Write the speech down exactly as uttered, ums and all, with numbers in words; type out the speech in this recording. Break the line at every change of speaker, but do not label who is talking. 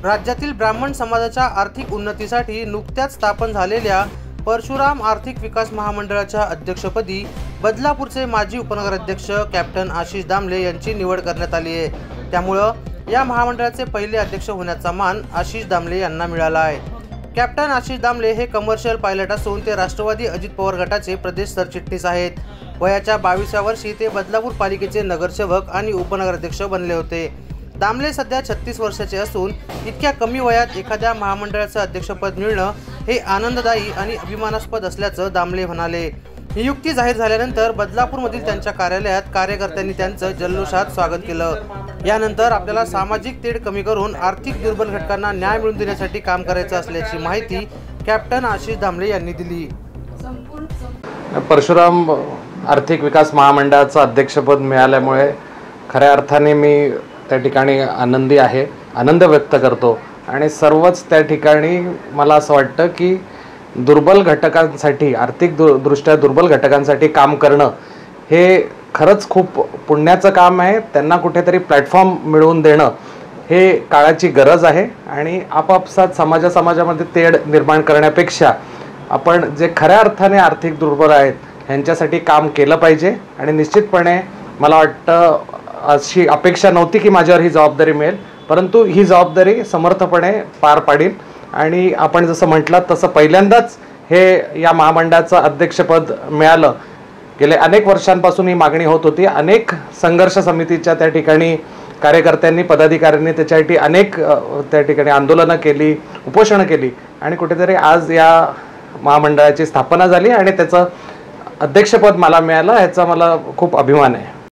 राज्यातील ब्राह्मण समाजाच्या आर्थिक उन्नतीसाठी नुकत्याच स्थापन झालेल्या परशुराम आर्थिक विकास महामंडळाच्या अध्यक्षपदी बदलापूरचे माजी उपनगराध्यक्ष कॅप्टन आशिष दामले यांची निवड करण्यात आली आहे। त्यामुळे या महामंडळाचे पहिले अध्यक्ष होण्याचा मान आशिष दामले यांना मिळाला आहे। कॅप्टन आशिष दामले हे कमर्शियल पायलट असून ते राष्ट्रवादी अजित पवार गटाचे प्रदेश सरचिटणीस आहेत। वयाच्या बावीसव्या वर्षी ते बदलापूर पालिकेचे नगरसेवक आणि उपनगराध्यक्ष बनले होते। दामले सध्या छत्तीस वर्षाचे असून इतक्या कमी वयात एखाद्या महामंडळाचं अध्यक्षपद मिळणं हे आनंददायी आणि अभिमानास्पद असल्याचं दामले म्हणाले। नियुक्ती जाहीर झाल्यानंतर बदलापूरमधील त्यांच्या कार्यालयात कार्यकर्त्यांनी त्यांचं जल्लोषात स्वागत केलं। यानंतर आपल्याला सामाजिक तेढ कमी करून आर्थिक दुर्बल घटकांना न्याय मिळवून देण्यासाठी काम करायचं असल्याची माहिती कॅप्टन आशिष दामले यांनी दिली।
परशुराम आर्थिक विकास महामंडळाचं अध्यक्षपद मिळाल्यामुळे खऱ्या अर्थाने मी त्या ठिकाणी आनंदी आहे, आनंद व्यक्त करतो आणि सर्वच त्या ठिकाणी मला असं वाटतं की दुर्बल घटकांसाठी, आर्थिक दु दृष्ट्या दुर्बल घटकांसाठी काम करणं हे खरंच खूप पुण्याचं काम आहे। त्यांना कुठेतरी प्लॅटफॉर्म मिळवून देणं हे काळाची गरज आहे आणि आपापसात समाजा समाजामध्ये तेढ निर्माण करण्यापेक्षा आपण जे खऱ्या अर्थाने आर्थिक दुर्बल आहेत ह्यांच्यासाठी काम केलं पाहिजे आणि निश्चितपणे मला वाटतं अशी अपेक्षा नव्हती की माझ्यावर ही जबाबदारी मिळेल, परंतु ही जबाबदारी समर्थपणे पार पाडील आणि आपण जसं म्हटलं तसं पहिल्यांदाच हे या महामंडळाचं अध्यक्षपद मिळालं। गेले अनेक वर्षांपासून ही मागणी होत होती। अनेक संघर्ष समितीच्या त्या ठिकाणी कार्यकर्त्यांनी, पदाधिकाऱ्यांनी त्याच्यासाठी अनेक त्या ठिकाणी आंदोलनं केली, उपोषणं केली आणि कुठेतरी आज या महामंडळाची स्थापना झाली आणि त्याचं अध्यक्षपद मला मिळालं, ह्याचा मला खूप अभिमान आहे।